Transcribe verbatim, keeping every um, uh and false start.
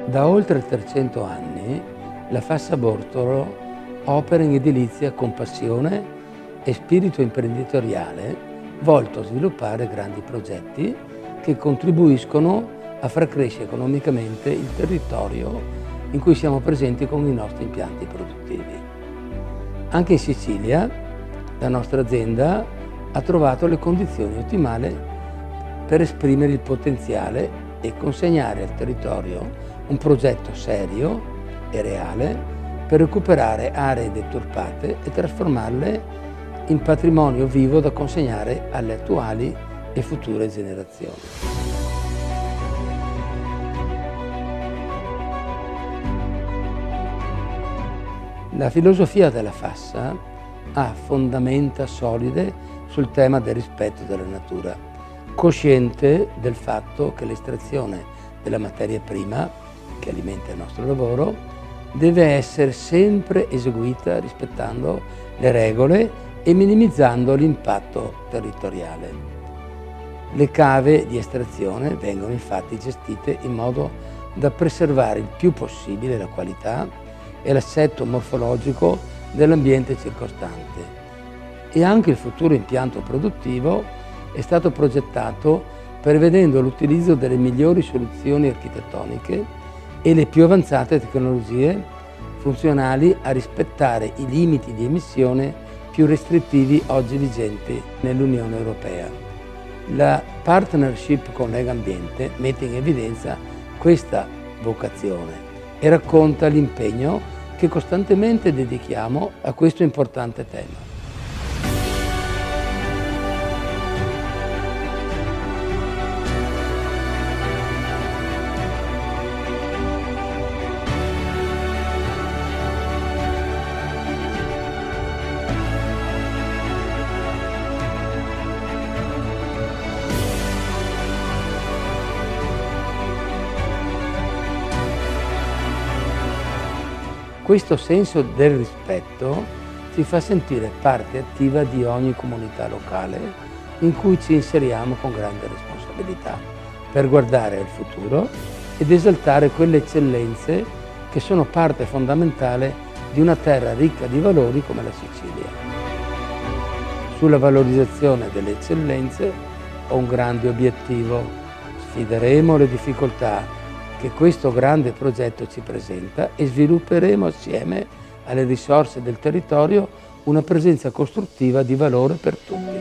Da oltre trecento anni la Fassa Bortolo opera in edilizia con passione e spirito imprenditoriale volto a sviluppare grandi progetti che contribuiscono a far crescere economicamente il territorio in cui siamo presenti con i nostri impianti produttivi. Anche in Sicilia la nostra azienda ha trovato le condizioni ottimali per esprimere il potenziale e consegnare al territorio un progetto serio e reale per recuperare aree deturpate e trasformarle in patrimonio vivo da consegnare alle attuali e future generazioni. La filosofia della Fassa ha fondamenta solide sul tema del rispetto della natura, cosciente del fatto che l'estrazione della materia prima che alimenta il nostro lavoro deve essere sempre eseguita rispettando le regole e minimizzando l'impatto territoriale. Le cave di estrazione vengono infatti gestite in modo da preservare il più possibile la qualità e l'assetto morfologico dell'ambiente circostante. E anche il futuro impianto produttivo è stato progettato prevedendo l'utilizzo delle migliori soluzioni architettoniche e le più avanzate tecnologie funzionali a rispettare i limiti di emissione più restrittivi oggi vigenti nell'Unione Europea. La partnership con Legambiente mette in evidenza questa vocazione e racconta l'impegno che costantemente dedichiamo a questo importante tema. Questo senso del rispetto ci fa sentire parte attiva di ogni comunità locale in cui ci inseriamo con grande responsabilità per guardare al futuro ed esaltare quelle eccellenze che sono parte fondamentale di una terra ricca di valori come la Sicilia. Sulla valorizzazione delle eccellenze ho un grande obiettivo: sfideremo le difficoltà che questo grande progetto ci presenta e svilupperemo assieme alle risorse del territorio una presenza costruttiva di valore per tutti.